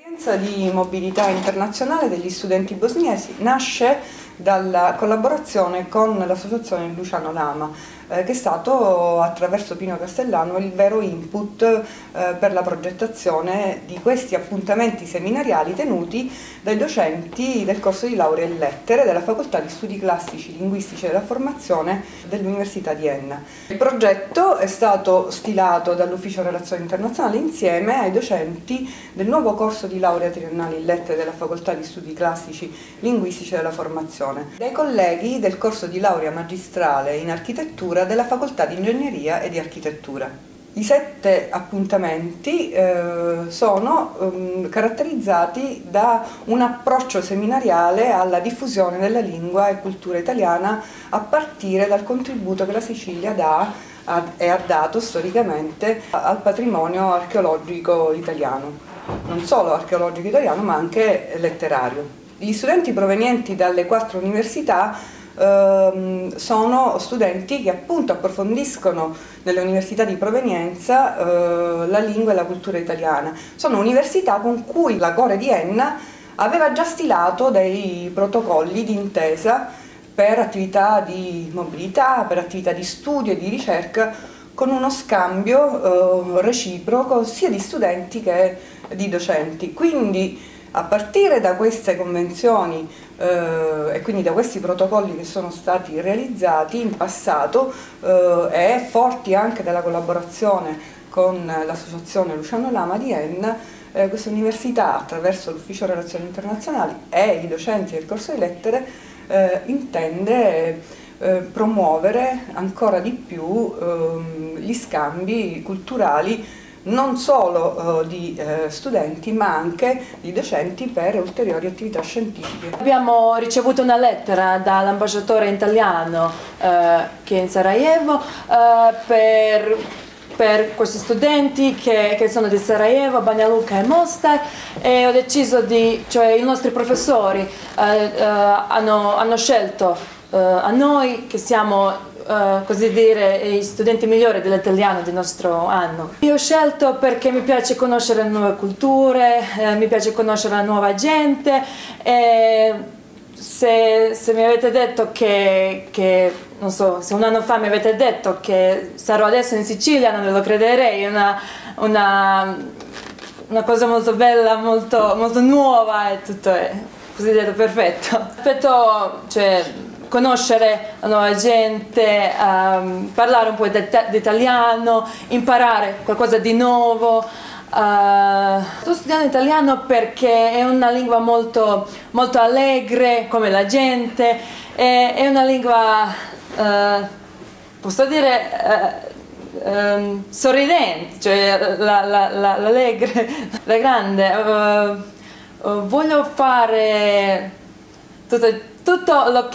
L'esperienza di mobilità internazionale degli studenti bosniesi nasce dalla collaborazione con l'associazione Luciano Lama, che è stato, attraverso Pino Castellano, il vero input per la progettazione di questi appuntamenti seminariali tenuti dai docenti del corso di laurea in lettere della Facoltà di Studi Classici, Linguistici e della Formazione dell'Università di Enna. Il progetto è stato stilato dall'Ufficio Relazioni Internazionali insieme ai docenti del nuovo corso di laurea triennale in lettere della Facoltà di Studi Classici, Linguistici e della Formazione, dai colleghi del corso di laurea magistrale in architettura della Facoltà di Ingegneria e di Architettura. I 7 appuntamenti sono caratterizzati da un approccio seminariale alla diffusione della lingua e cultura italiana a partire dal contributo che la Sicilia dà e ha dato storicamente al patrimonio archeologico italiano, non solo archeologico italiano ma anche letterario. Gli studenti provenienti dalle 4 università sono studenti che appunto approfondiscono nelle università di provenienza la lingua e la cultura italiana. Sono università con cui la Core di Enna aveva già stilato dei protocolli di intesa per attività di mobilità, per attività di studio e di ricerca, con uno scambio reciproco sia di studenti che di docenti. Quindi a partire da queste convenzioni e quindi da questi protocolli che sono stati realizzati in passato e forti anche della collaborazione con l'associazione Luciano Lama di Enna, questa università, attraverso l'Ufficio Relazioni Internazionali e i docenti del corso di lettere, intende promuovere ancora di più gli scambi culturali non solo di studenti ma anche di docenti per ulteriori attività scientifiche. Abbiamo ricevuto una lettera dall'ambasciatore italiano che è in Sarajevo per questi studenti che sono di Sarajevo, Banja Luka e Mostar, e ho deciso cioè i nostri professori hanno scelto a noi che siamo così dire gli studenti migliori dell'italiano del nostro anno. Io ho scelto perché mi piace conoscere nuove culture, mi piace conoscere la nuova gente, e se mi avete detto che non so, se un anno fa mi avete detto che sarò adesso in Sicilia, non ve lo crederei. È una cosa molto bella, molto nuova, e tutto è cosiddetto perfetto. Aspetto, cioè, conoscere la nuova gente, parlare un po' di italiano, imparare qualcosa di nuovo. Sto studiando italiano perché è una lingua molto allegre, come la gente, è una lingua, posso dire, sorridente, cioè l'allegre, la grande. Voglio fare tutto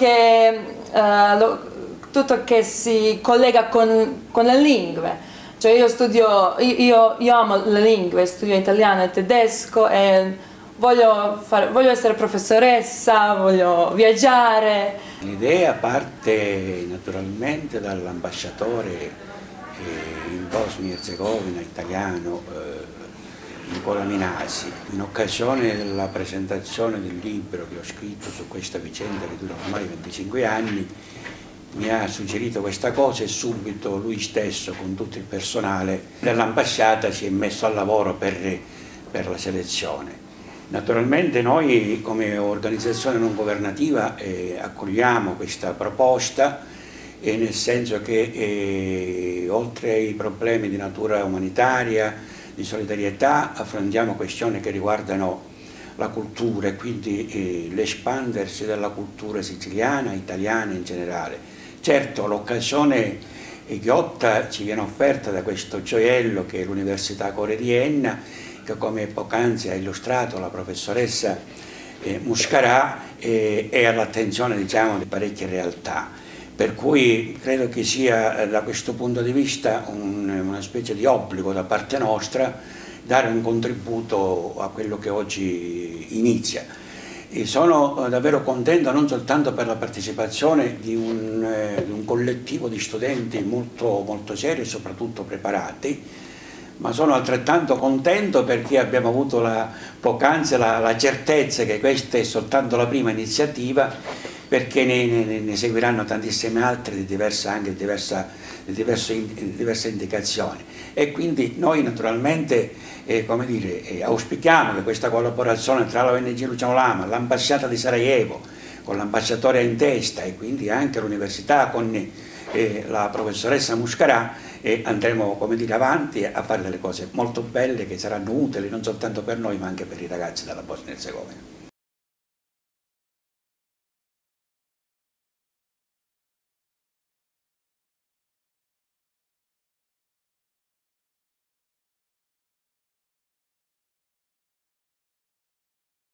che si collega con le lingue. Cioè io amo le lingue, studio italiano e tedesco e voglio essere professoressa, voglio viaggiare. L'idea parte naturalmente dall'ambasciatore in Bosnia e Erzegovina italiano Nicola Minasi, in occasione della presentazione del libro che ho scritto su questa vicenda che dura ormai 25 anni, mi ha suggerito questa cosa e subito lui stesso con tutto il personale dell'ambasciata si è messo al lavoro per la selezione. Naturalmente noi come organizzazione non governativa accogliamo questa proposta, nel senso che oltre ai problemi di natura umanitaria, di solidarietà, affrontiamo questioni che riguardano la cultura e quindi l'espandersi della cultura siciliana, italiana in generale. Certo, l'occasione ghiotta ci viene offerta da questo gioiello che è l'Università Core di Enna, che come poc'anzi ha illustrato la professoressa Muscarà, è all'attenzione, diciamo, di parecchie realtà. Per cui credo che sia da questo punto di vista una specie di obbligo da parte nostra dare un contributo a quello che oggi inizia. E sono davvero contento non soltanto per la partecipazione di un collettivo di studenti molto serio e soprattutto preparati, ma sono altrettanto contento perché abbiamo avuto poc'anzi la certezza che questa è soltanto la prima iniziativa, perché ne seguiranno tantissime altre di diverse indicazioni, e quindi noi naturalmente come dire, auspichiamo che questa collaborazione tra la ONG Luciano Lama, l'ambasciata di Sarajevo con l'ambasciatore in testa e quindi anche l'università con la professoressa Muscarà, e andremo, come dire, avanti a fare delle cose molto belle che saranno utili non soltanto per noi ma anche per i ragazzi della Bosnia-Herzegovina.